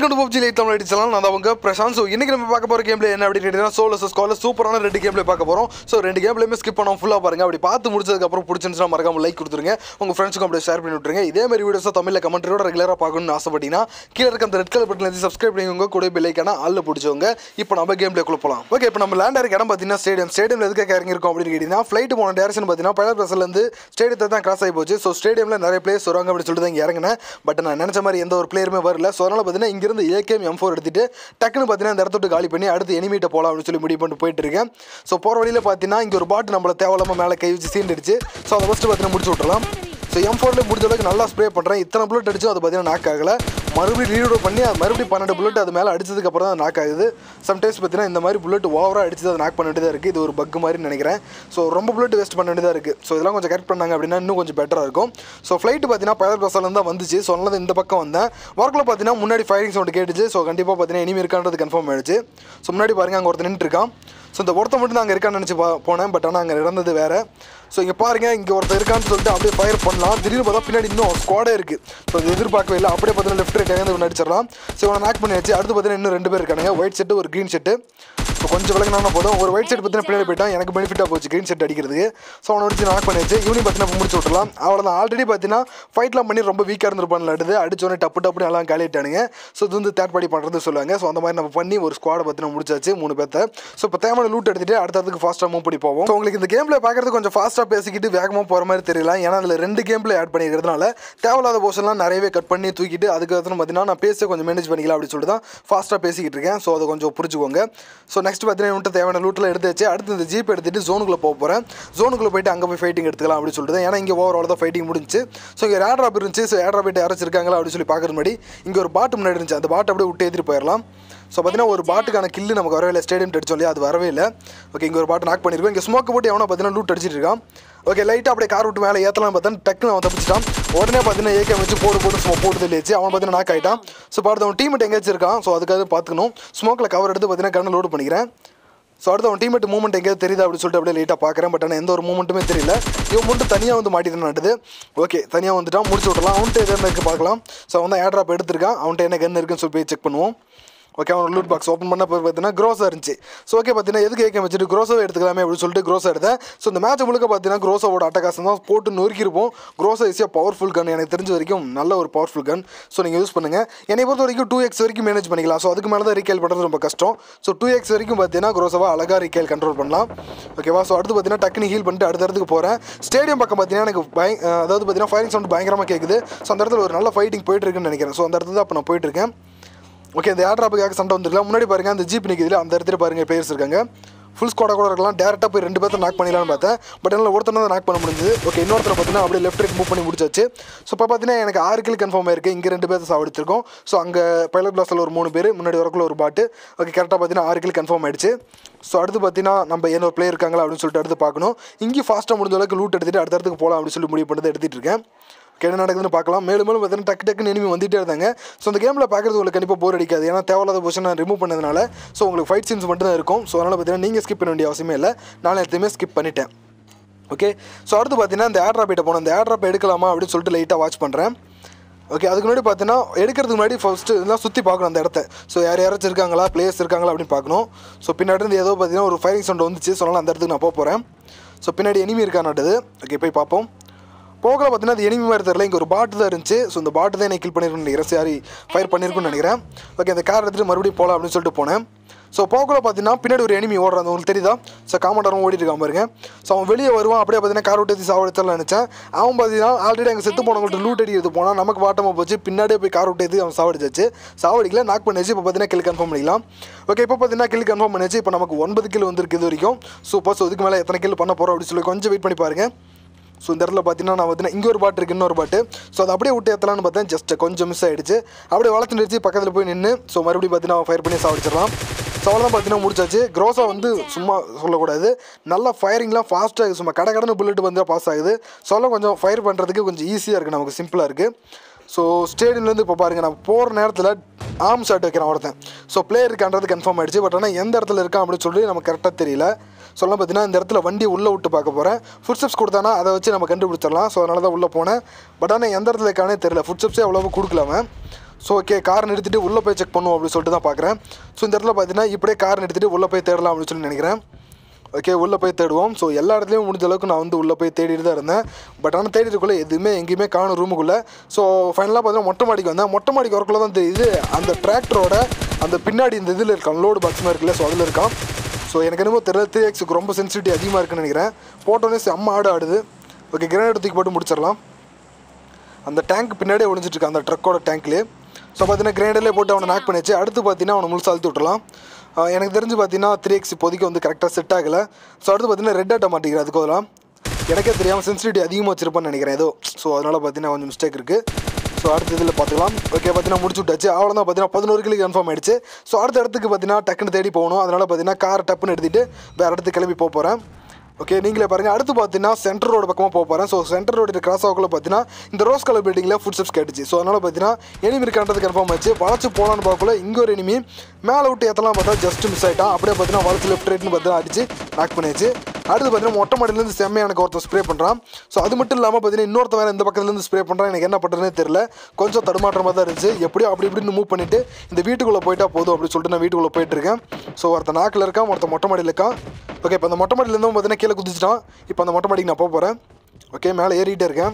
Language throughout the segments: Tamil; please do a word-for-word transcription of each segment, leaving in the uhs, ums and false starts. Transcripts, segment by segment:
Welcome to Pubg Lite Tamil channel. நான் அவங்க பிரசாந்த். சோ இன்னைக்கு நம்ம பார்க்க போற கேம் பிளே என்ன அப்படி கேட்டீங்கன்னா சோலோ வர்சஸ் ஸ்குவாட் சூப்பரான ரெண்டு கேம் பிளே பார்க்க போறோம். சோ ரெண்டு கேம் பிளேமே ஸ்கிப் பண்ணாம ஃபுல்லா பாருங்க. அப்படி பார்த்து முடிச்சதுக்கு அப்புறம் பிடிச்சிருந்தா மறக்காம லைக் கொடுத்துருங்க. உங்க ஃப்ரெண்ட்ஸ்க்கு அப்படியே ஷேர் பண்ணி விட்டுருங்க. இதே மாதிரி வீடியோஸ் தமிழ்ல கமெண்ட்ரியோட ரெகுலரா பார்க்கணும்னு ஆசைப்பட்டீங்கன்னா கீழ இருக்க அந்த ரெட் கலர் பட்டன்ல வந்து சப்ஸ்கிரைப் பண்ணிக்கோங்க. கூட பெல் ஐகானை ஆல்ல பிடிச்சவங்க. இப்போ நம்ம கேம் பிளேக்குள்ள போலாம். ஓகே, இப்போ நம்ம லேண்ட் ஆகிற இடம் பார்த்தீங்கன்னா ஸ்டேடியம். ஸ்டேடியம்ல எதுக்கு இறங்கி இருக்கோம் அப்படின்னு கேட்டீங்கன்னா ஃளைட் போன டைரக்ஷன் பார்த்தீங்கன்னா பைலட் பிரஸ்ல இருந்து ஸ்டேடியத்தை தான் கிராஸ் ஆகி போச்சு. ஸோ ஸ்டேடியம்ல நிறைய பிளேயர்ஸ் வருவாங்க அப்படின்னு சொல்லிட்டு தான் இறங்கினேன். பட் நான் நினைச்ச மாதிரி எந்த ஒரு பிளேயருமே வரல. ஸோ அதனால பார்த்தீங்கன்னா இங்கிருந்து ஏகேஎம் எம் ஃபோர் எடுத்துட்டு டக்குன்னு பார்த்தீங்கன்னா இந்த இடத்த விட்டு காலி பண்ணி அடுத்து எனிமீட்ட போகலாம் அப்படின்னு சொல்லி முடிவு பண்ணிட்டு போயிட்டு இருக்கேன். ஸோ போகிற வழியில் பார்த்தீங்கன்னா இங்கே ஒரு பாட்டு நம்மளை தேவையில்லாமல் மேலே கை வச்சு சீண்டிடுச்சு. ஸோ அதை ஃபஸ்ட்டு பார்த்தீங்கன்னா முடிச்சு விட்றலாம். ஸோ எம் ஃபோர்ல முடிஞ்ச அளவுக்கு நல்லா ஸ்ப்ரே பண்ணுறேன். இத்தனை புல்லட் அடிச்சு அது பார்த்தீங்கன்னா நாக் ஆகலை. மறுபடியும் ரீலோட் பண்ணி அது மறுபடியும் பன்னெண்டு புல்லட் அது மேலே அடிச்சதுக்கு அப்புறம் தான் நாக் ஆகுது. சம்டைம்ஸ் பார்த்தீங்கன்னா இந்த மாதிரி புல்லட் ஓவராக அடிச்சு அதை நாக் பண்ண வேண்டியதாக இருக்குது. இது ஒரு பக் மாதிரி நினைக்கிறேன். ஸோ ரொம்ப புல்லட் வேஸ்ட் பண்ண வேண்டியதாக இருக்குது. ஸோ இதெல்லாம் கொஞ்சம் கரெக்ட் பண்ணாங்க அப்படின்னா இன்னும் கொஞ்சம் பெட்டராக இருக்கும். ஸோ ஃப்ளைட் பார்த்தீங்கன்னா பைலட் பஸ்ஸில் தான் வந்துச்சு. ஸோ அதனால இந்த பக்கம் வந்தேன். ஒர்க்கில் பார்த்தீங்கன்னா முன்னாடி ஃபயரிங் சவுண்ட் கேட்டுச்சு. ஸோ கண்டிப்பாக பார்த்தீங்கன்னா இனிமே இருக்கான்றது கன்ஃபார்ம் ஆயிடுச்சு. ஸோ முன்னாடி பாருங்கள் அங்கே ஒருத்தர் நின்று இருக்கான். ஸோ இந்த ஒருத்த மட்டும் தான் அங்கே இருக்கான்னு நினச்சி பா போனேன் பட் ஆனால் அங்கே நடந்தது வேறு. ஸோ இங்கே பாருங்கள் இங்கே ஒருத்தர் இருக்கான்னு சொல்லிட்டு அப்படியே ஃபயர் பண்ணலாம். திடீர்னு பார்த்தா பின்னாடி இன்னும் ஸ்குவாடே இருக்குது. ஸோ அது எதிர்பார்க்கவே இல்லை. அப்படியே பார்த்தீங்கன்னா லெஃப்ட் ரைட் வந்து நடிச்சிடலாம். ஸோ இவனை நாக் பண்ணியாச்சு. அடுத்து பார்த்தீங்கன்னா இன்னும் ரெண்டு பேர் இருக்கானுங்க. ஒயிட் செட்டு ஒரு க்ரீன் செட்டு. ஸோ கொஞ்சம் விலகினா போதும். ஒரு ஒயிட் செட் பார்த்தீங்கன்னா பின்னாடி போயிட்டான். எனக்கு பெனிஃபிட்டாக போச்சு க்ரீன் செட் அடிக்கிறதுக்கு. ஸோ அவனை வச்சு நாக் பண்ணியாச்சு. இவனையும் பார்த்தீங்கன்னா முடிச்சு விட்டுலாம். அவ்வளோதான். ஆல்ரெடி பார்த்தீங்கன்னா ஃபைட்லாம் பண்ணி ரொம்ப வீக்காக இருந்திருப்பான்ல அடுத்து அடிச்சோடனே டப்பு டப்புன்னு எல்லாம் காலிட்டானுங்க. ஸோ இது வந்து தேர்ட் பார்ட்டி பண்ணுறது சொல்லுவாங்க. ஸோ அந்த மாதிரி நம்ம பண்ணி ஒரு ஸ்குவாடை பார்த்தீங்கன்னா முடிச்சாச்சு மூணு பேர்த்த. ஸோ இப்போ தேவையான லூட் எடுத்துகிட்டு அடுத்ததுக்கு ஃபாஸ்ட்டாக மூவ் பண்ணி போவோம். ஸோ உங்களுக்கு இந்த கேமில் பார்க்குறது கொஞ்சம் ஃபாஸ்ட்டாக பேசிக்கிட்டு வேகமாக போகிற மாதிரி தெரியல. ஏன்னா அதில் ரெண்டு கேமில் ஆட் பண்ணிக்கிறதுனால தேவையில்லாத போர்ஷன்லாம் நிறையவே கட் பண்ணி தூக்கிட்டு அதுக்கப்புறம் பார்த்தீங்கன்னா நான் பேச கொஞ்சம் மேனேஜ் பண்ணிக்கலாம் அப்படின்னு சொல்லிட்டு தான் ஃபாஸ்ட்டாக பேசிக்கிட்டு இருக்கேன். ஸோ அதை கொஞ்சம் புரிஞ்சுக்கோங்க. ஸோ நெக்ஸ்ட் பார்த்தீங்கன்னா தேவையான லூட்டில் எடுத்து வச்சு அடுத்து இந்த ஜீப் எடுத்துகிட்டு ஜோனுக்குள்ளே போக போகிறேன். ஜோனுக்குள்ளே போயிட்டு அங்கே போய் ஃபைட்டிங் எடுத்துக்கலாம் அப்படின்னு சொல்லிட்டு ஏன்னா இங்கே ஓவரால் தான் ஃபைட்டிங் முடிஞ்சு. ஸோ இங்கே ஏர் ட்ராப் இருந்துச்சு. ஸோ ஏர் ட்ராப் யாராச்சிருக்காங்களா அப்படின்னு சொல்லி பார்க்குறது முன்னாடி இங்கே ஒரு பாட்டு முன்னாடி இருந்துச்சு. அந்த பாட்டு அப்படியே விட்டு ஏற்றிட்டு போயிடலாம். ஸோ பார்த்தீங்கன்னா ஒரு பாட்டுக்கான கில்லு நமக்கு வரவே இல்லை. ஸ்டேடியம் அடிச்சோம் இல்லையா, அது வரவே இல்லை. ஓகே, இங்கே ஒரு பாட்டு நாக் பண்ணியிருக்கோம். இங்கே ஸ்மோக்கை போட்டு எவனோ பார்த்தீங்கன்னா லூட் அடிச்சிட்டு இருக்கான். ஓகே, லைட்டாக அப்படியே கார் விட்டு மேலே ஏற்றலாம் பார்த்தா டக்குன்னு அவன் தப்பிச்சிட்டான். உடனே பார்த்தீங்கன்னா ஏகே வச்சு போடு போட்டு ஸ்மோ போட்டு தெளிச்சு அவன் பார்த்தீங்கன்னா நாக் ஆகிட்டான். ஸோ பார்த்து அவன் டீமெட் எங்கேயாச்சும் இருக்கான். ஸோ அதுக்காக பார்த்துக்கணும். ஸ்மோக்கில் கவர் எடுத்து பார்த்தீங்கன்னா கண்ணை லோடு பண்ணிக்கிறேன். ஸோ அடுத்து அவன் டீமெட் மூவ்மெண்ட் எங்கேயாவது தெரியுது அப்படின்னு சொல்லிட்டு அப்படியே லைட்டாக பார்க்குறேன். பட் ஆனால் எந்த ஒரு மூவ்மெண்ட்டுமே தெரியல. இவன் மட்டும் தனியாக வந்து மாட்டிட்டு நட்டுது. ஓகே, தனியாக வந்துட்டான். முடிச்சு விட்றலாம். அவன்ட்டு எது என்ன இருக்குது பார்க்கலாம். ஸோ அவன் தான் ஏர் ட்ராப் எடுத்திருக்கான். அவன்ட்டு என்ன கன் இருக்குன்னு சொல்லி போய் செக் பண்ணுவோம். ஓகே, அவன் லூட் பாக்ஸ் ஓப்பன் பண்ண போய் பார்த்தீங்கன்னா க்ரோஸாக இருந்துச்சு. ஸோ ஓகே பார்த்தீங்கன்னா எதுக்கு ஏகே வச்சுட்டு க்ரோஸாக எடுத்துக்கலாமே அப்படின்னு சொல்லிட்டு க்ரோஸாக எடுத்தேன். ஸோ இந்த மேட்ச் முழுக்க பார்த்தீங்கன்னா க்ரோஸாவோட அட்டகாசம் தான் போட்டு நொறுக்கிருப்போம். க்ரோஸா ஈஸியாக பவர்ஃபுல் கன். எனக்கு தெரிஞ்ச வரைக்கும் நல்ல ஒரு பவர்ஃபுல் கன். ஸோ நீங்கள் யூஸ் பண்ணுங்கள். என்னை பொறுத்த வரைக்கும் டூ எக்ஸ் வரைக்கும் மேனேஜ் பண்ணிக்கலாம். ஸோ அதுக்கு மேலே தான் ரீகேல் பண்ணுறது ரொம்ப கஷ்டம். ஸோ டூ எக்ஸ் வரைக்கும் பார்த்தீங்கன்னா க்ரோஸாவாக அழகாக ரீகேல் கண்ட்ரோல் பண்ணலாம். ஓகேவா? ஸோ அடுத்து பார்த்தீங்கன்னா டக்குனு ஹீல் பண்ணிட்டு அடுத்த இடத்துக்கு போகிறேன். ஸ்டேடியம் பக்கம் பார்த்தீங்கன்னா எனக்கு பய அதாவது பார்த்தீங்கன்னா ஃபயரிங் சவுண்ட் பயங்கரமாக கேட்குது. ஸோ அந்த இடத்துல ஒரு நல்ல ஃபைட்டிங் போயிட்டு இருக்குன்னு நினைக்கிறேன். ஸோ அந்த இடத்துல தான் அப்போ நான் போயிட்டு இருக்கேன். ஓகே, இந்த ஏர் ட்ராப்புக்காக சண்டை வந்துருக்கலாம். முன்னாடி பாருங்கள் அந்த ஜீப் நிற்குதுல அந்த இடத்துல பாருங்கள் பிளேயர்ஸ் இருக்காங்க. ஃபுல் ஸ்குவாடாக கூட இருக்கலாம். டேரெக்டாக போய் ரெண்டு பேர்த்த நாக் பண்ணிடலாம்னு பார்த்தேன். பட் என்னால் ஒருத்தனை தான் நாக் பண்ண முடிஞ்சது. ஓகே, இன்னொருத்தர் பார்த்தீங்கன்னா அப்படியே லெஃப்ட் ரைட் மூவ் பண்ணி முடிச்சாச்சு. ஸோ இப்போ பார்த்தீங்கன்னா எனக்கு ஆறு கில் கன்ஃபார்ம் ஆயிருக்கு. இங்கே ரெண்டு பேர்த்த சாவடிச்சிருக்கோம். ஸோ அங்கே பைலட் பிளாஸில் ஒரு மூணு பேர், முன்னாடி வரக்குள்ள ஒரு பாட்டு. ஓகே, கரெக்டாக பார்த்தீங்கன்னா ஆறு கில் கன்ஃபார்ம் ஆயிடுச்சு. ஸோ அடுத்து பார்த்தீங்கன்னா நம்ம என்ன ஒரு பிளேயர் இருக்காங்களா அப்படின்னு சொல்லிட்டு அடுத்து பார்க்கணும். இங்கேயும் ஃபாஸ்ட்டாக முடிஞ்ச அளவுக்கு லூட் எடுத்துகிட்டு அடுத்த இடத்துக்கு போகலாம் அப்படின்னு சொல்லி முடிவு பண்ணி எடுத்துகிட்டு இருக்கேன். என்ன நடக்குதுன்னு பார்க்கலாம். மேலும் மேலும் பார்த்தீங்கன்னா டக்கு டக்குன்னு எனிமி வந்துகிட்டே இருந்தாங்க. ஸோ அந்த கேமில் பார்க்குறது உங்களுக்கு கண்டிப்பாக போர் அடிக்காது. ஏன்னா தேவையில்லாத பொசிஷன் நான் ரிமூவ் பண்ணதுனால ஸோ உங்களுக்கு ஃபைட் சீன்ஸ் மட்டும் தான் இருக்கும். ஸோ அதனால் பார்த்தீங்கன்னா நீங்கள் ஸ்கிப் பண்ண வேண்டிய அவசியமே இல்லை. நான் எல்லாத்தையுமே ஸ்கிப் பண்ணிட்டேன். ஓகே, ஸோ அடுத்து பார்த்தீங்கன்னா இந்த ஏர் ட்ராப் கிட்ட போனோம். இந்த ஏர் ட்ராப் எடுக்கலாமா அப்படின்னு சொல்லிட்டு லைட்டாக வாட்ச் பண்ணுறேன். ஓகே, அதுக்கு முன்னாடி பார்த்தீங்கன்னா எடுக்கிறதுக்கு முன்னாடி ஃபஸ்ட்டு இதெல்லாம் சுற்றி பார்க்கணும் அந்த இடத்த. ஸோ யார் யாராச்சும் இருக்காங்களா, பிளேயர்ஸ் இருக்காங்களா அப்படின்னு பார்க்கணும். ஸோ பின்னாடி இருந்து ஏதோ பார்த்தீங்கன்னா ஒரு ஃபயரிங் சவுண்ட் வந்துச்சு. ஸோ அதனால் அந்த இடத்துக்கு நான் போக போகிறேன். ஸோ பின்னாடி எனிமி இருக்கானாட்டுது. ஓகே, போய் பார்ப்போம். போகல பார்த்தீங்கன்னா அது எனிமி மாதிரி தெரியல. இங்கே ஒரு பாட்டு தான் இருந்துச்சு. ஸோ இந்த பாட்டு தான் என்னை கில் பண்ணியிருக்குன்னு நினைக்கிறேன். சாரி, ஃபயர் பண்ணியிருக்குன்னு நினைக்கிறேன். ஓகே, அந்த கார் எடுத்துகிட்டு மறுபடியும் போகலாம் அப்படின்னு சொல்லிட்டு போனேன். ஸோ போகல பார்த்தீங்கன்னா பின்னாடி ஒரு எனிமி ஓடுறான். உங்களுக்கு தெரியுதா? ஸோ காமெண்டாரும் ஓடிட்டு இருக்கான் பாருங்க. ஸோ அவன் வெளியே வருவான். அப்படியே பார்த்தீங்கன்னா கார் விட்டு சாவடிச்சலாம் நினச்சேன். அவன் பார்த்தீங்கன்னா ஆல்ரெடி அங்கே செத்து போனவங்கள்ட்ட லூட் அடிக்கிறது போனால் நமக்கு வாட்டமாக போச்சு. பின்னாடியே போய் கார் விட்டு அவன் சாவடிச்சாச்சு. சாவடிக்கல, நாக் பண்ணிச்சு. இப்போ பார்த்தீங்கன்னா கில் கன்ஃபார்ம் பண்ணிக்கலாம். ஓகே, இப்போ பார்த்தீங்கன்னா கில் கன்ஃபார்ம் பண்ணிச்சு. இப்போ நமக்கு ஒன்பது கில் வந்துருக்கு இது வரைக்கும். சூப்பர். ஸோ இதுக்கு மேலே எத்தனை கில் பண்ண போகிறோம் அப்படின்னு சொல்லி கொஞ்சம் வெயிட் பண்ணி பாருங்கள். ஸோ இந்த இடத்துல பார்த்தீங்கன்னா நான் பார்த்தீங்கன்னா இங்கே ஒரு பாட்டு இருக்குது, இன்னொரு பாட்டு. ஸோ அதை அப்படியே விட்டு ஏற்றலான்னு பார்த்தேன். ஜஸ்ட் கொஞ்சம் மிஸ் ஆகிடுச்சு. அப்படியே வளர்த்துட்டு பக்கத்தில் போய் நின்று ஸோ மறுபடியும் பார்த்தீங்கன்னா ஃபயர் பண்ணி சாவடிச்சிடலாம். ஸோ அவ்வளோதான் பார்த்தீங்கன்னா முடிச்சாச்சு. க்ரோஸா வந்து சும்மா சொல்லக்கூடாது. நல்லா ஃபயரிங்லாம் ஃபாஸ்ட்டாக சும்மா கடை கடன்னு புல்லட் வந்து பாஸ் ஆகுது. சொல்ல கொஞ்சம் ஃபயர் பண்ணுறதுக்கு கொஞ்சம் ஈஸியாக இருக்குது, நமக்கு சிம்பிளாக இருக்குது. ஸோ ஸ்டேடியம்லேருந்து இப்போ பாருங்கள் நான் போகிற நேரத்தில் ஆர்ம் ஷாட் வைக்கிறான் ஒருத்தன். ஸோ பிளேயர் இருக்கான்றது கன்ஃபார்ம் ஆகிடுச்சு. பட் ஆனால் எந்த இடத்துல இருக்கான் அப்படின்னு சொல்லி நமக்கு கரெக்டாக தெரியல. சொல்லலாம் பார்த்தீங்கன்னா இந்த இடத்துல வண்டி உள்ளே விட்டு பார்க்க போகிறேன். ஃபுட் ஸ்டெப்ஸ் கொடுத்தானா அதை வச்சு நம்ம கண்டுபிடிச்சிடலாம். ஸோ அதனால தான் உள்ளே போனேன். பட் ஆனால் எந்த இடத்துல இருக்கானே தெரியல. ஃபுட் ஸ்டெப்ஸே அவ்வளோவா கொடுக்கலாம. ஸோ ஓகே கார் நிறுத்திட்டு உள்ளே போய் செக் பண்ணுவோம் அப்படின்னு சொல்லிட்டு தான் பார்க்குறேன். ஸோ இந்த இடத்துல பார்த்தீங்கன்னா இப்படியே கார் நிறுத்திட்டு உள்ளே போய் தேடலாம் அப்படின்னு சொல்லி நினைக்கிறேன். ஓகே உள்ளே போய் தேடுவோம். ஸோ எல்லா இடத்துலையும் முடிஞ்ச அளவுக்கு நான் வந்து உள்ளே போய் தேடிட்டு தான் இருந்தேன். பட் ஆனால் தேடிட்டுக்குள்ளே எதுவுமே எங்கேயுமே காணும் ரூமுக்குள்ளே. ஸோ ஃபைனலாக பார்த்தீங்கன்னா மொட்டை மாடிக்கு வந்தேன். மொட்டை மாடிக்கு வரக்குள்ள தான் தெரியுது அந்த டிராக்டரோட அந்த பின்னாடி இந்த இதில் இருக்கான் லோடு பாக்ஸ்மாக இருக்குல்ல, ஸோ அதில் இருக்கான். ஸோ எனக்கு என்னமோ தெரியல, த்ரீ எக்ஸுக்கு ரொம்ப சென்சிட்டிவிட்டி அதிகமாக இருக்குன்னு நினைக்கிறேன். போட்டோன்னே செம்ம ஆடு ஆடுது. ஓகே கிரேனேட் தூக்கி போட்டு முடிச்சிடலாம். அந்த டேங்க் பின்னாடியே ஒழிஞ்சிட்ருக்கான் அந்த ட்ரக்கோட டேங்க்லேயே. ஸோ பார்த்தீங்கன்னா கிரேனேட்லேயே போட்டு அவனை நாக் பண்ணிச்சு. அடுத்து பார்த்தீங்கன்னா அவனை முழுசாக அழுத்தி விட்டுறலாம். எனக்கு தெரிஞ்சு பார்த்தீங்கன்னா த்ரீ எக்ஸ் இப்போதைக்கு வந்து கரெக்டாக செட் ஆகலை. ஸோ அடுத்து பார்த்தீங்கன்னா ரெட் ஆட்ட மாட்டேங்கிறேன். அதுக்கு அதெல்லாம் எனக்கே தெரியாமல் சென்சிட்டிவிட்டி அதிகமாக வச்சிருப்பான்னு நினைக்கிறேன் ஏதோ. ஸோ அதனால் பார்த்தீங்கன்னா கொஞ்சம் மிஸ்டேக் இருக்குது. ஸோ அடுத்த இதில் பார்த்துக்கலாம். ஓகே பார்த்தீங்கன்னா முடிச்சு விட்டாச்சு. அவ்வளோ தான் பார்த்தீங்கன்னா பதினோரு கிலோ கன்ஃபார்ம் ஆகிடுச்சு. ஸோ அடுத்த இடத்துக்கு பார்த்தீங்கன்னா டக்குன்னு தேடி போகணும். அதனால் பார்த்தீங்கன்னா கார் டப்புன்னு எடுத்துகிட்டு வேறு இடத்துக்கு கிளம்பி போக போகிறேன். ஓகே நீங்களே பாருங்கள். அடுத்து பார்த்தீங்கன்னா சென்டர் ரோடு பக்கமாக போக போகிறேன். ஸோ சென்டர் ரோடு கிராஸ் ஆகக்குள்ள பார்த்தீங்கன்னா இந்த ரோஸ் கலர் பில்டிங்கில் ஃபுட் ஸ்டெப்ஸ் கேட்டுச்சு. ஸோ அதனால் பார்த்தீங்கன்னா எனிமி இருக்கான்றது கன்ஃபார்ம் ஆச்சு. வளச்சு போகலான்னு பார்க்கல இங்கே ஒரு எனிமி மேலே விட்டு எத்தலாம் பார்த்தா ஜஸ்ட் மிஸ் ஆகிட்டான். அப்படியே பார்த்தீங்கன்னா வளச்சு லெஃப்ட் ரைட்னு பார்த்தீங்கன்னா அடிச்சு நாக் பண்ணியாச்சு. அடுத்து பார்த்தீங்கன்னா மொட்டை மாடிலேருந்து செம்மையாக எனக்கு ஒருத்தர் ஸ்ப்ரே பண்ணுறான். ஸோ அது மட்டும் இல்லாமல் பார்த்தீங்கன்னா இன்னொருத்த வேறு இந்த பக்கத்துலேருந்து ஸ்ப்ரே பண்ணுறான். எனக்கு என்ன பண்ணுறதுனே தெரியல. கொஞ்சம் தடுமாற்றமாக தான் இருந்துச்சு. எப்படியோ அப்படி இப்படின்னு மூவ் பண்ணிவிட்டு இந்த வீட்டுக்குள்ளே போயிட்டா போதும் அப்படின்னு சொல்லிட்டு நான் வீட்டுக்குள்ளே போயிட்டுருக்கேன். ஸோ ஒருத்த நாக்கில் இருக்கான், ஒருத்த மொட்டை மாடியில் இருக்கான். ஓகே இப்போ அந்த மொட்டை மாடியிலேருந்து பார்த்தீங்கன்னா கீழே குதிச்சிட்டான். இப்போ அந்த மொட்டை மாடிக்கு நான் போக போகிறேன். ஓகே மேலே ஏறிட்டே இருக்கேன்.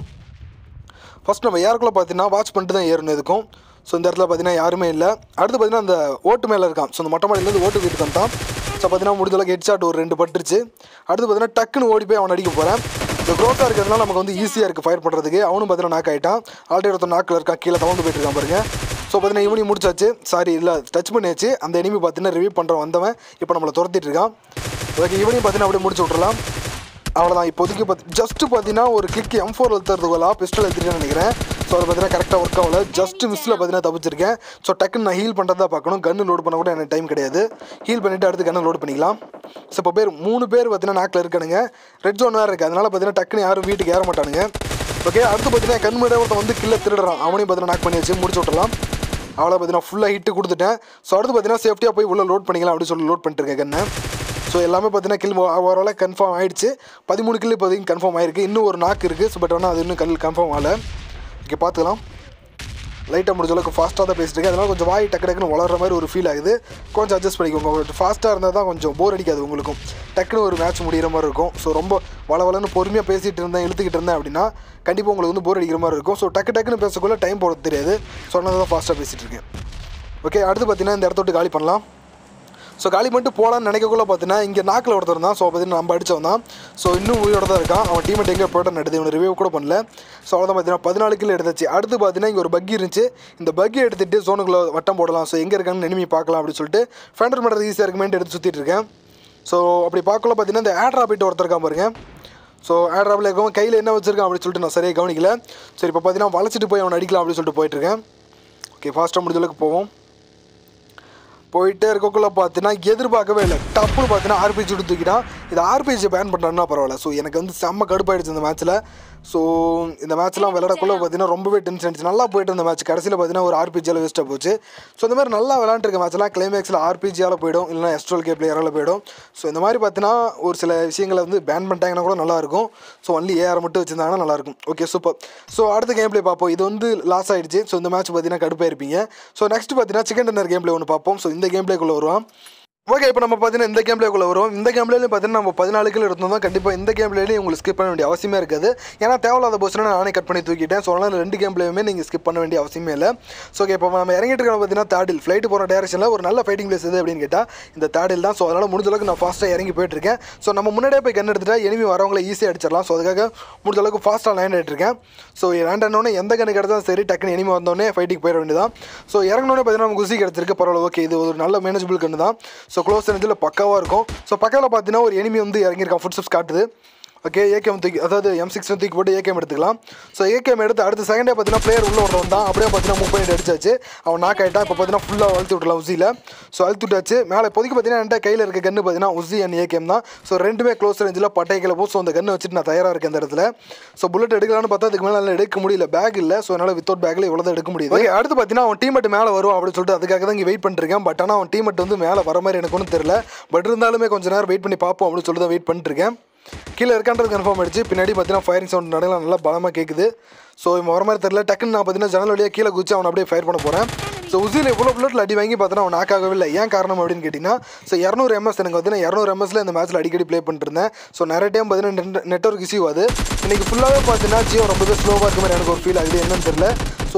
ஃபஸ்ட் நம்ம ஏறக்குள்ளே பார்த்தீங்கன்னா வாட்ச் பண்ணிட்டு தான் ஏறணும் எதுக்கும். ஸோ இந்த இடத்துல பார்த்தீங்கன்னா யாருமே இல்லை. அடுத்து பார்த்தீங்கன்னா அந்த ஓட்டு மேலே இருக்கான். ஸோ அந்த மொட்டை மாடியிலேருந்து ஓட்டு வீட்டுக்கு வந்தான். ஸோ பார்த்தீங்கன்னா முடிஞ்சளவுக்கு ஹெட் ஷாட் ஒரு ரெண்டு பட்டுருச்சு. அடுத்து பார்த்தீங்கன்னா டக்குன்னு ஓடி போய் அவன் அடிக்க போகிறேன். இந்த க்ரோஸாக இருக்கிறதுனால நமக்கு வந்து ஈஸியாக இருக்குது ஃபயர் பண்ணுறதுக்கு. அவனும் பார்த்தீங்கன்னா நாக் ஆகிட்டான். ஆல்ரெடி ஒருத்தர் நாக்கில் இருக்கான், கீழே தவந்து போயிட்டு இருக்கான் பாருங்க. ஸோ பார்த்தீங்கன்னா இவனையும் முடிச்சாச்சு. சாரி இல்லை டச் பண்ணியாச்சு. அந்த எனிமி பார்த்தீங்கன்னா ரிவ்யூ பண்ணுற வந்தவன் இப்போ நம்மளை துரத்திட்டு இருக்கான். ஓகே இவனையும் பார்த்தீங்கன்னா அப்படியே முடிச்சு விட்றலாம். அவ்வளோதான். இப்போதைக்கு பார்த்து ஜஸ்ட்டு பார்த்தீங்கன்னா ஒரு கிளிக் எம் ஃபோர் எழுத்துறதுக்குள்ளா பிஸ்டல் எடுத்துருக்கேன்னு நினைக்கிறேன். ஸோ அதை பார்த்தீங்கன்னா கரெக்டாக ஒர்க் ஆகல. ஜஸ்ட் மிஸ்ஸில் பார்த்தீங்கன்னா தப்பிச்சிருக்கேன். ஸோ டக்குன்னு நான் ஹீல் பண்ணுறதா பார்க்கணும். கன்று லோட் பண்ண கூட எனக்கு டைம் கிடையாது. ஹீல் பண்ணிவிட்டு அடுத்து கன்று லோட் பண்ணிக்கலாம். ஸோ இப்போ பேர் மூணு பேர் பார்த்தீங்கன்னா நாக்கில் இருக்கானுங்க. ரெட் ஜோன் வேறு இருக்குது. அதனால் பார்த்தீங்கன்னா டக்குன்னு யாரும் வீட்டுக்கு ஏற மாட்டானுங்க. ஓகே அடுத்து பார்த்தீங்கன்னா கண்முறை ஒருத்தன் வந்து கில்ல திருடுறான். அவனையும் பார்த்தீங்கன்னா நாக் பண்ணி வச்சு முடிச்சு விட்டுலாம். அவ்வளோ பார்த்தீங்கன்னா ஃபுல்லாக ஹிட்டு கொடுத்துட்டேன். ஸோ அடுத்து பார்த்தீங்கன்னா சேஃப்டியாக போய் உள்ளே லோட் பண்ணிக்கலாம் அப்படின்னு சொல்லி லோட் பண்ணிட்டுருக்கேன் கண்ணை. ஸோ எல்லாமே பார்த்தீங்கன்னா கில் ஓவராலாக கன்ஃபார்ம் ஆகிடுச்சு. பதிமூணு கில் இப்போதைக்கு கன்ஃபார்ம் ஆகிருக்கு. இன்னும் ஒரு நாக்கு இருக்குது. ஸோ பட் ஆனால் அது இன்னும் கல் கன்ஃபார்ம் ஆகலை. ஓகே பார்த்துக்கலாம். லைட்டாக முடிஞ்ச அளவுக்கு ஃபாஸ்ட்டாக தான் பேசிட்டு இருக்கேன். அதனால் கொஞ்சம் வாய் டக்கு டக்குன்னு வளர்கிற மாதிரி ஒரு ஃபீல் ஆகுது. கொஞ்சம் அட்ஜஸ்ட் பண்ணிக்கோங்க. ஃபாஸ்ட்டாக இருந்தால் தான் கொஞ்சம் போர் அடிக்காது உங்களுக்கும். டக்குன்னு ஒரு மேட்ச் முடிகிற மாதிரி இருக்கும். ஸோ ரொம்ப வள வளன்னு பொறுமையாக பேசிகிட்டு இருந்தேன் இழுத்துக்கிட்டு இருந்தேன் அப்படின்னா கண்டிப்பாக உங்களுக்கு வந்து போர் அடிக்கிற மாதிரி இருக்கும். ஸோ டக்கு டக்குன்னு பேசக்குள்ளே டைம் போகிறது தெரியாது. ஸோ அதனால தான் ஃபாஸ்ட்டாக பேசிகிட்டு இருக்கேன். ஓகே அடுத்து பார்த்தீங்கன்னா இந்த இடத்த விட்டு காலி பண்ணலாம். ஸோ காலி பண்ணிட்டு போகலான்னு நினைக்கக்குள்ள பார்த்தீங்கன்னா இங்கே நாக்கில் ஒருத்தர் தான். ஸோ பார்த்தீங்கன்னா நம்ம அடித்தவன் தான். ஸோ இன்னும் உயிரோட தான் இருக்கான். அவன் டீமெட் எங்கே போய்ட்டு நடக்குது. இவனை ரிவ்யூ கூட பண்ணல. ஸோ அவ்வளோ தான் பார்த்தீங்கன்னா பதினாலு கிலோ எடுத்தாச்சு. அடுத்து பார்த்தீங்கன்னா இங்கே ஒரு பக்கி இருந்துச்சு. இந்த பக்கி எடுத்துகிட்டு ஜோனுக்குள்ளே வட்டம் போடலாம். ஸோ எங்கே இருக்கான்னு எனிமி பார்க்கலாம் அப்படின்னு சொல்லிட்டு ஃபேண்டர் பண்ணுறது ஈஸியாக இருக்குமேன்ட்டு எடுத்து சுற்றிட்டு இருக்கேன். ஸோ அப்படி பார்க்கல பார்த்தீங்கன்னா இந்த ஆட்ரா போய்ட்டு ஒருத்தர் இருக்கான் பாருங்க. ஸோ ஆட்ராப்பில் இருக்கவன் கையில் என்ன வச்சிருக்கான் அப்படின்னு சொல்லிட்டு நான் சரியாக கவனிக்கல. சரி இப்போ பார்த்தீங்கன்னா வளைச்சிட்டு போய் அவனை அடிக்கலாம் அப்படின்னு சொல்லிட்டு போயிட்டுருக்கேன். ஓகே ஃபாஸ்ட்டாக முடிஞ்ச அளவுக்கு போவோம். போயிட்டே இருக்கக்குள்ளே பார்த்தீங்கன்னா எதிர்பார்க்கவே இல்லை. டப்புன்னு பார்த்தீங்கன்னா ஆர்பிஜி விட்டு தூக்கிட்டான். இது ஆர்பிஜி பேன் பண்ணுறான்னா பரவாயில்ல. ஸோ எனக்கு வந்து செம்ம கடுப்பாயிடுச்சு இந்த மேட்ச்சில். ஸோ இந்த மேட்ச்லாம் விளையாடக்குள்ள பார்த்தீங்கன்னா ரொம்பவே டென்ஷன் ஆயிடுச்சு. நல்லா போயிட்டு இருந்த மேட்ச் கடைசியில் பார்த்தீங்கன்னா ஒரு ஆர்பிஜியால் வேஸ்ட்டாக போச்சு. ஸோ இந்த மாதிரி நல்லா விளையாண்டுருக்க மேட்ச்லாம் கிளைமேக்ஸில் ஆர்பிஜியால் போயிடும், இல்லைனா எஸ்ட்ரோல் கே பிளேயரால் போயிடும். ஸோ இந்த மாதிரி பார்த்தீங்கன்னா ஒரு சில விஷயங்களை வந்து பேன் பண்ணிட்டாங்கன்னா கூட நல்லாயிருக்கும். ஸோ ஒன்லி ஏஆர் மட்டும் வச்சுருந்தாங்கன்னா நல்லாயிருக்கும். Okay super. ஸோ அடுத்த கேம் பிளே பார்ப்போம். இது வந்து லாஸ் ஆகிடுச்சு. ஸோ இந்த மேட்ச் பார்த்தீங்கன்னா கடுப்பாக இருப்பீங்க. ஸோ நெக்ஸ்ட் பார்த்தீங்கன்னா சிக்கன் டின்னர் கேம் பிளே ஒன்று பார்ப்போம். ஸோ இந்த கேம் பிளேக்குள்ளே வருவோம். ஓகே இப்போ நம்ம பார்த்தீங்கன்னா இந்த கேம் பிளேக்குள்ளே வரும். இந்த கேம் பிளேலையும் பார்த்தீங்கன்னா நம்ம பதினாலு கிலோ எடுத்தோம் தான். கண்டிப்பாக இந்த கேம் பிளேலையும் உங்களுக்கு ஸ்கிப் பண்ண வேண்டிய அவசியமே இருக்காது. ஏன்னா தேவையில்லாத போஸ்ட்னா நானே கட் பண்ணி தூக்கிட்டேன். ஸோ அதனால் ரெண்டு கேம் பிளேயுமே நீங்கள் ஸ்கிப் பண்ண வேண்டிய அவசியமே இல்லை. ஸோ ஓகே இப்போ நம்ம இறங்கிட்டு இருக்கோம் பார்த்தீங்கன்னா தேர்டில் ஃப்ளைட்டு போகிற டேரக்ஷனில் ஒரு நல்ல ஃபைட்டிங் பிளேஸ் எது அப்படின்னு கேட்டால் இந்த தேர்டில் தான். ஸோ அதனால் முடிஞ்ச அளவுக்கு நான் ஃபாஸ்ட்டாக இறங்கி போயிட்டுருக்கேன். ஸோ நம்ம முன்னாடியே போய் கன் எடுத்துட்டா எனிமி வரவங்களை ஈஸியாக அடிச்சிடலாம். ஸோ அதுக்காக முடிஞ்ச அளவுக்கு ஃபாஸ்ட்டாக லேண்ட் ஆகிட்டுருக்கேன். ஸோ லேண்ட் ஆனோடனே எந்த கண்ணு கிடச்சாலும் சரி டக்குன்னு எனிமி வந்தோடனே ஃபைட்டிங் போயிட வேண்டியதான். ஸோ இறங்கினோடனே பார்த்தீங்கன்னா நமக்கு குசி கிடச்சிருக்கு. பரவாயில்ல ஓகே இது ஒரு நல்ல மேனேஜபிள் கண்ணு தான். ஸோ க்ளோஸ் ரேஞ்சில் பக்காவாக இருக்கும். ஸோ பக்கத்தில் பார்த்தீங்கன்னா ஒரு எனிமி வந்து இறங்கியிருக்கான். ஃபுட் ஸ்டெப்ஸ் காட்டுது. ஓகே ஏகேம் தூக்கி அதாவது எம் சிக்ஸ் தூக்கி போட்டு ஏகேம் எடுத்துக்கலாம். ஸோ ஏகேம் எடுத்து அடுத்த செகண்டே பார்த்தீங்கன்னா பிளேயர் உள்ள ஒருத்தர் வந்தான். அப்படியே பார்த்தீங்கன்னா மூவ் பண்ணிட்டு அடிச்சாச்சு. அவன் நாக் ஆகிட்டான். இப்போ பார்த்தீங்கன்னா ஃபுல்லாக அழுத்தி விட்டுலாம் உசியில். ஸோ அழுத்தி விட்டாச்சு. மேலே இப்போதைக்கு பார்த்தீங்கன்னா என்கிட்ட கையில் இருக்க கன்று பார்த்தீங்கன்னா உசி அண்ட் ஏகேம் தான். ஸோ ரெண்டுமே க்ளோஸ் ரேஞ்சில் பட்டை கிளப்பும். ஸோ அந்த கன்று வச்சுட்டு நான் தயாராக இருக்கேன் இந்த இடத்துல. ஸோ புல்லட் எடுக்கலான்னு பார்த்தா அதுக்கு மேலே என்னால் எடுக்க முடியல. பேக் இல்லை. ஸோ என்னால் வித்தவுட் பேக்கில் இவ்வளோ தான் எடுக்க முடியுது. ஓகே அடுத்து பார்த்தீங்கன்னா அவன் டீமெட் மேலே வரும் அப்படின்னு சொல்லிட்டு அதுக்காக தான் இங்கே வெயிட் பண்ணிருக்கேன். பட் ஆனால் அவன் டீமெட் வந்து மேலே வர மாதிரி எனக்கு ஒன்றும் தெரியல. பட் இருந்தாலுமே கொஞ்சம் நேரம் வெயிட் பண்ணி பார்ப்போம் அப்படின்னு சொல்லிட்டு தான் வெயிட் பண்ணிட்டுருக்கேன். கீழே இருக்கான்றது கன்ஃபார்ம் ஆயிடுச்சு. பின்னாடி பார்த்தீங்கன்னா ஃபயரிங் சவுண்ட் நடுவில் நல்லா பலமாக கேட்குது. ஸோ இவன் வர மாதிரி தெரியல. டக்குன்னு நான் பார்த்தீங்கன்னா ஜன்னல் வழியாக கீழே குச்சி அவனை அப்படியே ஃபயர் பண்ண போகிறேன். ஸோ உசியில் எவ்வளோ புல்லட்டில் அடி வாங்கி பார்த்தீங்கன்னா அவன் நாக்காகவே இல்லை. ஏன் காரணம் அப்படின்னு கேட்டிங்கன்னா, ஸோ இரநூறு எம்எஸ் எனக்கு பார்த்தீங்கன்னா இரநூறு எம்எஸ்ல இந்த மேட்ச்சில் அடிக்கடி ப்ளே பண்ணிட்டு இருந்தேன். ஸோ நிறைய டைம் பார்த்தீங்கன்னா நெட்ஒர்க் இஷ்யூ அது. இன்றைக்கி ஃபுல்லாகவே பார்த்தீங்கன்னா ஜியோ ரொம்பவே ஸ்லோவாக இருக்க மாதிரி எனக்கு ஒரு ஃபீல் ஆகுது. என்னன்னு தெரியல. ஸோ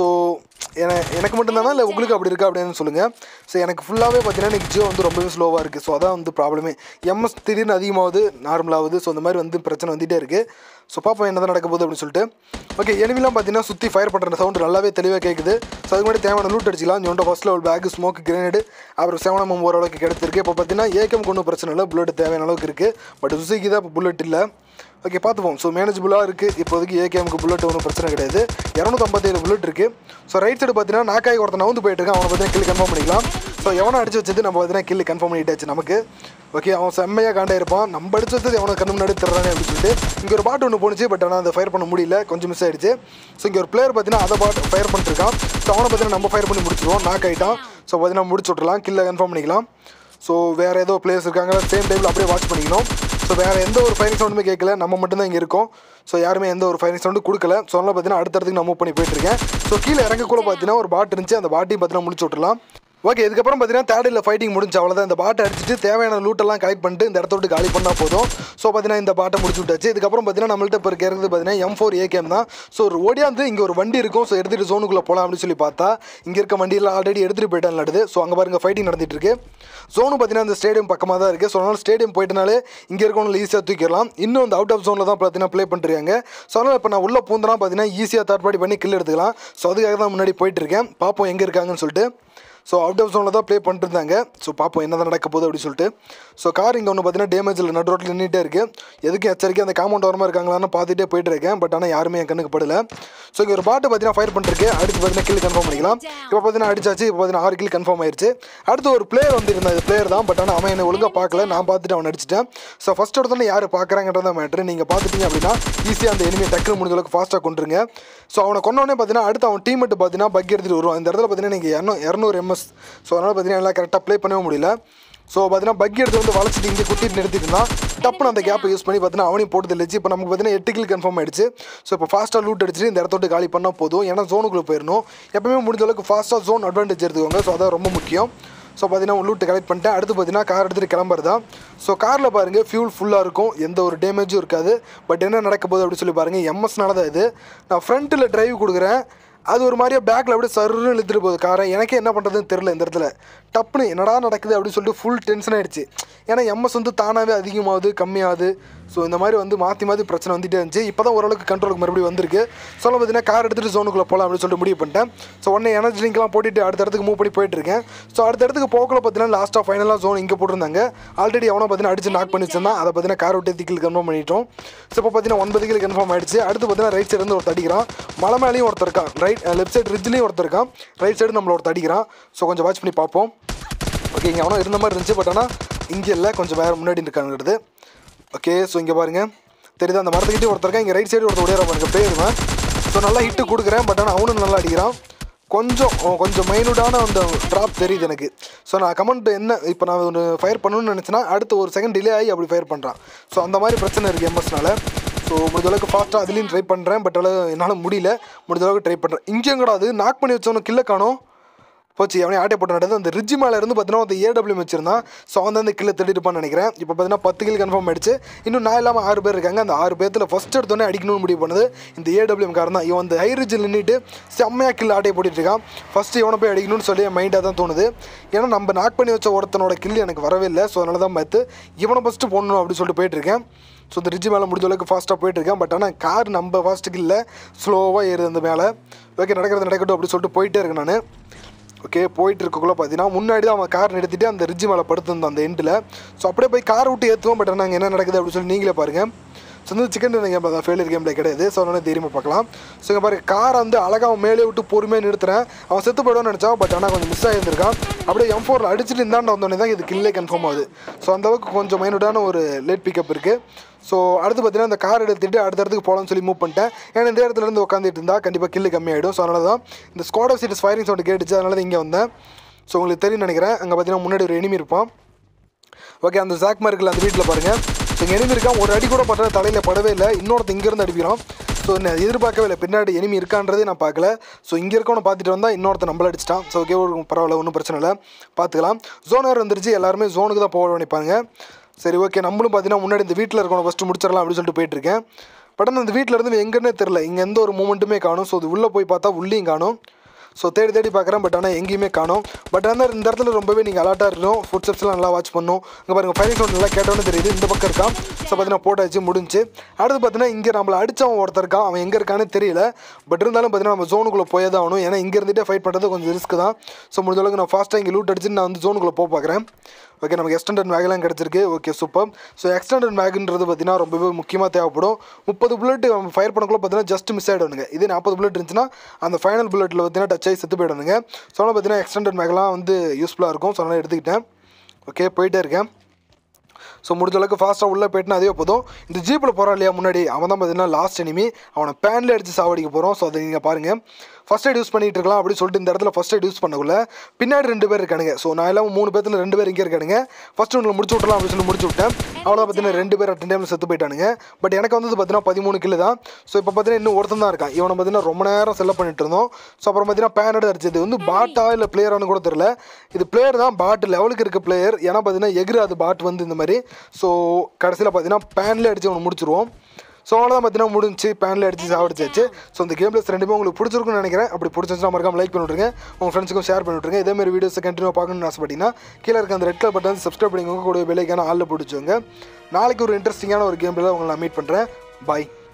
எனக்கு மட்டும்தானா இல்லை உங்களுக்கு அப்படி இருக்கா அப்படின்னு சொல்லுங்கள். ஸோ எனக்கு ஃபுல்லாகவே பார்த்தீங்கன்னா இன்றைக்கி ஜியோ வந்து ரொம்பவே ஸ்லோவாக இருக்குது. ஸோ அதான் வந்து ப்ராப்ளமே. எம்எஸ் திடீர்னு அதிகமாகுது, நார்மலாகுது. ஸோ இந்த மாதிரி வந்து பிரச்சனை வந்துகிட்டே இருக்குது. ஸோ பார்ப்போம் என்ன தான் நடக்க போகுது அப்படின்னு சொல்லிட்டு. ஓகே, எனிமிலாம் பார்த்தீங்கன்னா சுற்றி ஃபயர் பண்ணுற சவுண்ட் நல்லாவே தெளிவாக கேட்குது. ஸோ அதுக்கு முன்னாடி தேவையான லூட் அடிச்சிக்கலாம். இவன்ட்ட first level bag, smoke, grenade, அப்புறம் செவன் எம் ஓரளவுக்கு கிடச்சிருக்கு. இப்போ பார்த்தீங்கன்னா ஏக்கம் கொண்டு பிரச்சனை இல்லை, புல்லட் தேவையான அளவுக்கு இருக்குது. பட் சுசிக்கு தான் இப்போ புல்லட் இல்லை. ஓகே பார்த்துப்போம். ஸோ மேனேஜபிளாக இருக்குது இப்போதைக்கு. ஏகேமுக்கு புல்லட் ஒன்றும் பிரச்சனை கிடையாது. இரநூத்தம்பத்தேழு புல்லட் இருக்குது. ஸோ ரைட் சைடு பார்த்தீங்கன்னா நாக்காய் ஒருத்தன் நவுந்து போயிட்டு இருக்கான். அவனை பார்த்தீங்கன்னா கில்லு கன்ஃபார்ம் பண்ணிக்கலாம். ஸோ எவனை அடிச்சு வச்சது நம்ம பார்த்தீங்கன்னா கில்லு கன்ஃபார்ம் பண்ணிட்டாச்சு நமக்கு. ஓகே, அவன் செம்மையாக காண்டா இருப்பான். நம்ம அடிச்சு வச்சது எவனை கண்ணு முன்னாடி தர்றானே அப்படின்னு சொல்லிட்டு. இங்கே ஒரு பாட்டு ஒன்று போணுச்சு, பட் ஆனால் அதை ஃபயர் பண்ண முடியல, கொஞ்சம் மிஸ் ஆயிடுச்சு. ஸோ இங்கே ஒரு பிளேயர் பார்த்தீங்கன்னா அதை பாட்டு ஃபயர் பண்ணிருக்கான். ஸோ அவனை பார்த்தீங்கன்னா நம்ம ஃபயர் பண்ணி முடிச்சிடுவோம். நாக் ஆகிட்டான். ஸோ பார்த்தீங்கன்னா முடிச்சு விட்றலாம், கில்லை கன்ஃபார்ம் பண்ணிக்கலாம். ஸோ வேறு ஏதோ பிளேயர்ஸ் இருக்காங்க, சேம் டைமில் அப்படியே வாட்ச் பண்ணிக்கணும். ஸோ வேறு எந்த ஒரு ஃபயரிங் சவுண்டுமே கேட்கல, நம்ம மட்டும்தான் இங்கே இருக்கோம். ஸோ யாருமே எந்த ஒரு ஃபயரிங் சவுண்டு கொடுக்கல. ஸோ அதனால் பார்த்தீங்கன்னா அடுத்தடுத்துக்கு நான் மூவ் பண்ணி போயிட்டுருக்கேன். ஸோ கீழே இறங்கக்கூட பார்த்தீங்கன்னா ஒரு பாட் இருந்துச்சு, அந்த பாட்டையும் பார்த்தீங்கன்னா முடிச்சு விட்டுலாம். ஓகே, இதுக்கப்புறம் பார்த்தீங்கன்னா தேர்டில் ஃபைட்டிங் முடிஞ்சு அவ்வளோதான். இந்த பாட்டை அடிச்சுட்டு தேவையான லூட்டெல்லாம் கலெக்ட் பண்ணிட்டு இந்த இடத்த விட்டு காலி பண்ணால் போதும். ஸோ பார்த்தீங்கன்னா இந்த பாட்டை முடிச்சு விட்டாச்சு. இதுக்கப்புறம் பார்த்தீங்கன்னா நம்மள்ட்ட இப்போ இருக்கிறது பார்த்தீங்கன்னா எம் ஃபோர் ஏகேம் தான். ஸோ ஒரு ஓடியாந்து இங்கே ஒரு வண்டி இருக்கும். ஸோ எடுத்துகிட்டு ஜோனுக்குள்ளே போகலாம் அப்படின்னு சொல்லி பார்த்தா இங்கே இருக்க வண்டியில் ஆல்ரெடி எடுத்துகிட்டு போயிட்டான் நடுது. ஸோ அங்கே பாருங்கள் ஃபைட்டிங் நடந்துட்டு இருக்கு. ஜோனு பார்த்தீங்கன்னா இந்த ஸ்டேடியம் பக்கமாக தான் இருக்குது. ஸோ அதனால் ஸ்டேடியம் போயிட்டனாலே இங்கே இருக்கவங்களை ஈஸியாக தூக்கிடலாம். இன்னும் இந்த அவுட் ஆஃப் ஜோனில் தான் பார்த்தீங்கன்னா ப்ளே பண்ணிருக்காங்க. ஸோ அதனால் இப்போ நான் உள்ளே பூந்தனா பார்த்தீங்கன்னா ஈஸியாக தேர்ட் பார்ட்டி பண்ணி கில் எடுத்துக்கலாம். ஸோ அதுக்காக தான் முன்னாடி போயிட்டுருக்கேன். பார்ப்போம் எங்கே இருக்காங்கன்னு சொல்லிட்டு. ஸோ அவுட் ஆஃப் ஜோனில் தான் ப்ளே பண்ணிட்டு இருந்தாங்க. ஸோ பார்ப்போம் என்ன தான் நடக்க போகுது அப்படின்னு சொல்லிட்டு. ஸோ கார் இங்கே ஒன்று பார்த்தீங்கன்னா டேமேஜில் நடு ரோட்டில் நின்றுட்டே இருக்குது. எதுக்கு எச்சரிக்கை அந்த காம்பவுண்ட் வரமாக இருக்காங்களான்னு பார்த்துட்டே போயிட்டு இருக்கேன். பட் ஆனால் யாருமே என் கண்ணுக்கு படலை. ஸோ இங்கே ஒரு பாட்டு பார்த்தீங்கன்னா ஃபயர் பண்ணிருக்கு. அடுத்து பார்த்தீங்கன்னா கில் கன்ஃபார்ம் பண்ணிக்கலாம். இப்போ பார்த்தீங்கன்னா அடிச்சாச்சு. இப்போ பார்த்தீங்கன்னா ஆறு கில் கன்ஃபார்ம் ஆயிடுச்சு. அடுத்து ஒரு பிளேயர் வந்து இருந்தால் இது பிளேயர் தான். பட் ஆனால் அவன் என்னை ஒழுங்காக பார்க்கல. நான் பார்த்துட்டு அவன் அடிச்சிட்டேன். ஸோ ஃபஸ்ட் இடத்துல யார் பார்க்குறாங்கன்றத மேட்ரு. நீங்கள் பார்த்துட்டீங்க அப்படின்னா ஈஸியாக அந்த எனிமியை டக்குனு முடிஞ்ச அளவுக்கு ஃபாஸ்ட்டாக கொண்டுருங்க. ஸோ அவனை கொண்டோடனே பார்த்தீங்கன்னா அடுத்து அவன் டீம் மட்டும் பார்த்தீங்கன்னா பக் எடுத்துகிட்டு வருவான். இந்த இடத்துல பார்த்தீங்கன்னா நீங்கள் இரநூ இரநூறு எம்எஸ். ஸோ அதனால் பார்த்தீங்கன்னா எல்லாம் கரெக்டாக ப்ளே பண்ணவே முடியல. ஸோ பார்த்தீங்கன்னா பக்கி எடுத்து வந்து வளச்சிட்டு இங்கே குத்திட்டு நிறுத்திட்டு இருந்தான். டப்புன்னு அந்த கேப்பை யூஸ் பண்ணி பார்த்தீங்கன்னா அவனையும் போட்டு தெளிச்சு. இப்போ நமக்கு பார்த்தீங்கன்னா எட்டு கில் கன்ஃபார்ம் ஆயிடுச்சு. ஸோ இப்போ ஃபாஸ்ட்டாக லூட் அடிச்சுட்டு இந்த இடத்தோட்டு காலி பண்ணால் போதும். ஏன்னா ஜோனுக்குள்ளே போயிடணும். எப்பவுமே முடிஞ்ச அளவுக்கு ஃபாஸ்ட்டாக ஜோன் அட்வான்டேஜ் எடுத்துக்கோங்க. ஸோ அதான் ரொம்ப முக்கியம். ஸோ பார்த்தீங்கன்னா லூட்டு கலெக்ட் பண்ணிட்டேன். அடுத்து பார்த்தீங்கன்னா கார் எடுத்துகிட்டு கிளம்புறதா. ஸோ காரில் பாருங்கள் ஃபியூல் ஃபுல்லாக இருக்கும், எந்த ஒரு டேமேஜும் இருக்காது. பட் என்ன நடக்க போகுது அப்படின்னு சொல்லி பாருங்கள். எம்எஸ்னால தான் இது. நான் ஃப்ரண்ட்டில் டிரைவ் கொடுக்குறேன். அது ஒரு மாதிரியா பேக்கில் அப்படியே சருன்னு இழுத்துட்டு போகுது காரை. எனக்கே என்ன பண்ணுறதுன்னு தெரில. இந்த இடத்துல டப்புன்னு என்னடா நடக்குது அப்படின்னு சொல்லிட்டு ஃபுல் டென்ஷன் ஆகிடுச்சு. ஏன்னா எம்எஸ் வந்து தானாகவே அதிகமாகுது கம்மியாகுது. ஸோ இந்த மாதிரி வந்து மாற்றி மாற்றி பிரச்சனை வந்துகிட்டே இருந்துச்சு. இப்போ தான் ஓரளவுக்கு கண்ட்ரோலுக்கு மறுபடியும் வந்திருக்கு. சொல்ல பார்த்தீங்கன்னா கார் எடுத்துகிட்டு ஜோனுக்குள்ளே போகலாம் அப்படின்னு சொல்லிட்டு முடிவு பண்ணிட்டேன். ஸோ உடனே எனர்ஜி லிங்க்லாம் போட்டுட்டு அடுத்த இடத்துக்கு மூவ் பண்ணி போயிட்டுருக்கேன். ஸோ அடுத்த இடத்துக்கு போகல பார்த்தீங்கன்னா லாஸ்ட்டாக ஃபைனலாக ஜோன் இங்கே போட்டிருந்தாங்க. ஆல்ரெடி எவனோ பார்த்தீங்கன்னா அடிச்சு நாக் பண்ணி வச்சிருந்தான். அதை பார்த்தீங்கன்னா கார் விட்டு திக்கில் கன்ஃபார்ம் பண்ணிட்டோம். ஸோ இப்போ பார்த்தீங்கன்னா ஒன்பது கில் கன்ஃபார்ம் ஆயிடுச்சு. அடுத்து பார்த்தீங்கன்னா ரைட் சைடு இருந்து ஒருத்தர் அடிக்கிறான். மலை மேலேயும் ஒருத்தர் இருக்கான். ரைட் லெஃப்ட் சைடு ரிட்ஜ்லேயும் ஒருத்தர் இருக்கான். ரைட் சைடு நம்மள ஒருத்தர் அடிக்கிறான். ஸோ கொஞ்சம் வாட்ச் பண்ணி பார்ப்போம். ஓகே, இங்கே அவனும் இருந்த மாதிரி இருந்துச்சு. பட் ஆனால் இங்கே இல்லை, கொஞ்சம் வேறு முன்னாடி இருக்காங்கிறது. ஓகே, ஸோ இங்கே பாருங்கள் தெரியுது அந்த மரத்துக்கிட்டே ஒருத்தர் இருக்கா. இங்கே ரைட் சைடு ஒருத்தர் உடையிற பாருங்க பேருவேன். ஸோ நல்லா ஹிட்டு கொடுக்குறேன். பட் ஆனால் அவனும் நல்லா அடிக்கிறான். கொஞ்சம் கொஞ்சம் மைனூட்டான அந்த ட்ராப் தெரியுது எனக்கு. ஸோ நான் கமெண்ட் என்ன இப்போ நான் ஒன்று ஃபயர் பண்ணணும்னு நினச்சேன்னா அடுத்து ஒரு செகண்ட் டிலே ஆகி அப்படி ஃபயர் பண்ணுறான். ஸோ அந்த மாதிரி பிரச்சனை இருக்குது எம்எஸ்னால. ஸோ முடிஞ்ச அளவுக்கு ஃபாஸ்ட்டாக அதுலேயும் ட்ரை பண்ணுறேன். பட் அளவு என்னால் முடியல. முடிஞ்ச அளவுக்கு ட்ரை பண்ணுறேன். இங்கேயும் கூடாது நாக் பண்ணி வச்சவனும் கில்லை காணும் போச்சு. அவனே ஆட்டை போட்டு நடந்தது. அந்த ரிட்ஜ் மேலே இருந்து பார்த்தீங்கன்னா அந்த ஏடபிள்யூ வச்சிருந்தான். ஸோ அவன் அந்த கில்லை தேடிட்டுப்பான்னு நினைக்கிறேன். இப்போ பார்த்தீங்கன்னா பத்து கில் கன்ஃபார்ம் ஆயிடுச்சு. இன்னும் நான் இல்லாமல் ஆறு பேர் இருக்காங்க. அந்த ஆறு பேர்த்தில் ஃபஸ்ட் எடுத்தோடனே அடிக்கணும்னு முடிவு பண்ணுது இந்த ஏடபிள்யூஎம் காரன் தான். இவன் அந்த ஹை ரிட்ஜில் நின்றுட்டு செம்மையாக கில் ஆட்டையை போட்டுட்டு இருக்கான். ஃபஸ்ட்டு இவனை போய் அடிக்கணும்னு சொல்லி என் மைண்டாக தான் தோணுது. ஏன்னா நம்ம நாக் பண்ணி வச்ச ஒருத்தனோட கில் எனக்கு வரவே இல்லை. ஸோ அதனால தான் பார்த்து இவனை ஃபஸ்ட்டு போடணும் அப்படின்னு சொல்லிட்டு போயிட்டுருக்கேன். ஸோ இந்த ரிட்ஜ் மேலே முடிஞ்ச அளவுக்கு ஃபாஸ்ட்டாக போயிட்டுருக்கேன். பட் ஆனால் கார் நம்ம ஃபாஸ்ட்டுக்கு இல்லை, ஸ்லோவாக ஏறுது அந்த மேலே. ஓகே, நடக்கிறது நடக்கட்டும் அப்படின்னு சொல்லிட்டு போயிட்டே இருக்கேன் நான். ஓகே, போயிட்டு இருக்கக்குள்ளே பார்த்தீங்கன்னா முன்னாடி தான் அவன் கார் நிறுத்திட்டு அந்த ரிட்ஜ் மேலே படுத்துருந்தான் அந்த எண்டில். ஸோ அப்படியே போய் கார் விட்டு ஏற்றுவோம். பட் நாங்கள் என்ன நடக்குது அப்படின்னு சொல்லி நீங்களே பாருங்கள். ஸோ வந்து சிக்கன் கேம் தான், ஃபெயிலியர் கேம் கிடையாது. ஸோ அதனால தைரியமாக பார்க்கலாம். ஸோ இங்கே பாருங்கள் காரை வந்து அழகாக அவன் மேலே விட்டு பொறுமையாக நிறுத்துறேன். அவன் செத்து போய்டுவான்னு நினச்சான். பட் ஆனால் கொஞ்சம் மிஸ் ஆகியிருந்திருக்கான். அப்படியே எம் ஃபோரில் அடிச்சுட்டு இருந்தாண்ட வந்தோடனே தான் இது கில்லே கன்ஃபார்ம் ஆகுது. ஸோ அந்தளவுக்கு கொஞ்சம் மைனூட்டான ஒரு லேட் பிக்கப் இருக்குது. ஸோ அடுத்து பார்த்தீங்கன்னா இந்த கார் எடுத்துகிட்டு அடுத்த இடத்துக்கு போகலான்னு சொல்லி மூவ் பண்ணிட்டேன். ஏன்னா இந்த இடத்துல இருந்து உட்காந்துட்டு இருந்தால் கண்டிப்பாக கில்லு கம்மியாகிடும். ஸோ அதனால தான் இந்த squad of cheats firing sound கேட்டுச்சு. அதனால தான் இங்கே வந்தேன். ஸோ உங்களுக்கு தெரியும் நினைக்கிறேன். அங்கே பார்த்தீங்கன்னா முன்னாடி ஒரு எனிமி இருப்பான். ஓகே, அந்த ஜாக் மார்க்கில் அந்த வீட்டில் பாருங்கள். ஸோ இங்கே எனிமி இருக்கான், ஒரு அடி கூட பார்த்தா தலையில் படவே இல்லை, இன்னொருத்த இங்கேருந்து அடிக்கிறான். ஸோ நான் எதிர்பார்க்கவே இல்லை, பின்னாடி எனிமி இருக்கான்றதே நான் பார்க்கல. ஸோ இங்கே இருக்கவனை பார்த்துட்டு வந்தால் இன்னொருத்த நம்மள அடிச்சிட்டான். ஸோ ஓகே, பரவாயில்ல, ஒன்றும் பிரச்சனை இல்லை, பார்த்துக்கலாம். ஜோனர் வந்துருச்சு, எல்லாருமே ஜோனுக்கு தான் போக நினைப்பாங்க. சரி ஓகே, நம்மளும் பார்த்தீங்கன்னா முன்னாடி இந்த வீட்டில் இருக்கணும் ஃபஸ்ட்டு முடிச்சிடலாம் அப்படின்னு சொல்லிட்டு போயிட்டுருக்கேன். பட் அந்த வீட்டில் இருந்து எங்கன்னே தெரில, இங்கே எந்த ஒரு மூமெண்ட்டுமே காணும். ஸோ அது உள்ளே போய் பார்த்தா உள்ளேயும் காணும். ஸோ தேடி தேடி பார்க்குறேன், பட் ஆனால் எங்கேயுமே காணும். பட் ஆனால் இந்த இடத்துல ரொம்பவே நீங்கள் அலர்ட்டாக இருக்கணும், ஃபுட் ஸ்டெப்ஸ்லாம் நல்லா வாட்ச் பண்ணணும். இங்கே பாருங்கள், ஃபயரிங் சவுண்ட் நல்லா கேட்டோன்னு தெரியுது, இந்த பக்கம் இருக்கான். ஸோ பார்த்தீங்கன்னா போட்டாச்சு, முடிஞ்சு. அடுத்து பார்த்தீங்கன்னா இங்கே நம்மளை அடித்தவன் ஒருத்தர் இருக்கான், அவன் எங்கே இருக்கான்னு தெரியல. பட் இருந்தாலும் பார்த்தீங்கன்னா நம்ம ஜோனுக்குள்ளே போயே தான் ஆகணும், ஏன்னா இங்கே இருந்துகிட்டே ஃபைட் பண்ணுறது கொஞ்சம் ரிஸ்க் தான். ஸோ முடிஞ்ச அளவுக்கு நான் ஃபாஸ்ட்டாக இங்கே லூட் அடிச்சு நான் வந்து ஜோனுக்குள்ளே போக பார்க்குறேன். ஓகே, நமக்கு எக்ஸ்டெண்டட் மேக்லாம் கிடச்சிருக்கு. Okay super. ஸோ எக்ஸ்டெண்டட் மேக்ன்றது பார்த்தீங்கன்னா ரொம்பவே முக்கியமாக தேவைப்படும். முப்பது புல்லட் நம்ம ஃபயர் பண்ணக்குள்ள பார்த்தீங்கன்னா ஜஸ்ட் மிஸ் ஆகிடுவானுங்க. இதே நாற்பது புல்லட் இருந்துச்சுன்னா அந்த ஃபைனல் புல்லட்டில் பார்த்தீங்கன்னா டச் ஆகி செத்து போயிடுவானுங்க. ஸோ அதனால் பார்த்தீங்கன்னா எக்ஸ்டெண்டட் மேக்லாம் வந்து யூஸ்ஃபுல்லாக இருக்கும். ஸோ அதனால் எடுத்துக்கிட்டேன். ஓகே, போயிட்டே இருக்கேன். ஸோ முடிஞ்ச அளவுக்கு ஃபாஸ்ட்டாக உள்ளே போய்ட்டுனா அதே போதும். இந்த ஜீப்பில் போகிறான் இல்லையா முன்னாடி, அவன் தான் பார்த்தீங்கன்னா லாஸ்ட் எனிமி, அவனை பேனில் அடித்து சாவடிக்க போகிறோம். ஸோ அதை நீங்கள் பாருங்கள். ஃபஸ்ட் எய்ட் யூஸ் பண்ணிட்டு இருக்கலாம் அப்படின்னு சொல்லிட்டு இந்த இடத்துல ஃபஸ்ட் எய்ட் யூஸ் பண்ணக்குள்ள பின்னாடி ரெண்டு பேர் இருக்கானுங்க. ஸோ நான் எல்லாம் மூணு பேர்த்துல ரெண்டு பேர் இங்கே இருக்கானுங்க. ஃபஸ்ட்டு ஒன்றில் முடிச்சு விட்றலாம் அப்படின்னு சொல்லி முடிச்சு விட்டேன். அவ்வளோ பார்த்தீங்கன்னா ரெண்டு பேர் அட்டன் டைமில் செத்து போயிட்டானுங்க. பட் எனக்கு வந்து பார்த்தீங்கன்னா பதிமூணு கிலோ தான். ஸோ இப்போ பார்த்தீங்கன்னா இன்னும் ஒருத்தன் தான் இருக்கான். இவனை பார்த்தீங்கன்னா ரொம்ப நேரம் செல்ல பண்ணிட்டு இருந்தோம். ஸோ அப்புறம் பார்த்தீங்கன்னா பேனட் அடிச்சது வந்து பாட்டா இல்லை பிளேயரானு கூட தெரியல. இது பிளேயர் தான், பாட் லெவலுக்கு இருக்க பிளேயர். ஏன்னா பார்த்தீங்கன்னா எகிரு அது பாட் வந்து இந்த மாதிரி. ஸோ கடைசியில் பார்த்தீங்கன்னா பேனில் அடித்து அவனை முடிச்சிருவோம். ஸோ அவ்வளோதான் பார்த்தீங்கன்னா முடிஞ்சு, பேனில் அடித்து சாப்பிடுச்சாச்சு. ஸோ இந்த கேம் பிளேஸ் ரெண்டுமே உங்களுக்கு பிடிச்சிருக்குன்னு நினைக்கிறேன். அப்படி பிடிச்சிருந்துச்சுன்னா மறக்காம லைக் பண்ணிவிட்ருங்க, உங்கள் ஃப்ரெண்ட்ஸுக்கும் ஷேர் பண்ணிவிட்ருங்க. இதேமாதிரி வீடியோஸை கண்டினியூ பார்க்கணும்னு ஆசைப்பட்டீங்கன்னா கீழே இருக்க அந்த ரெட் கலர் பட்டன் சப்ஸ்கிரைப் பண்ணிக்கோங்க, கூட பெல் ஐக்கான ஆளில் பிடிச்சவங்க. நாளைக்கு ஒரு இன்ட்ரெஸ்டிங்கான ஒரு கேம் பிளேல உங்களை நான் மீட் பண்ணுறேன். பாய்.